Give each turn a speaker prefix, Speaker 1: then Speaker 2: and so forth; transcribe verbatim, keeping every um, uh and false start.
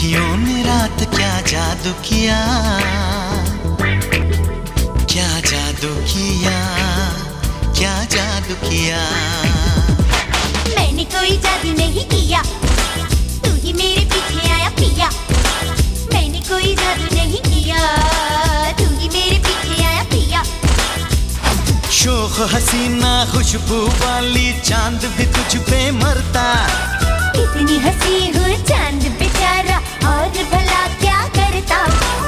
Speaker 1: अखियों ने रात क्या जादू किया, क्या जादू किया, क्या जादू किया।
Speaker 2: मैंने कोई जादू नहीं किया, तू ही मेरे पीछे आया पिया। मैंने कोई जादू नहीं किया, तू ही मेरे पीछे आया पिया।
Speaker 1: शोख हसीना खुशबू वाली चांद भी तुझ पे मरता।
Speaker 2: कितनी हंसी हूँ चांद बेचारा, और भला क्या करता।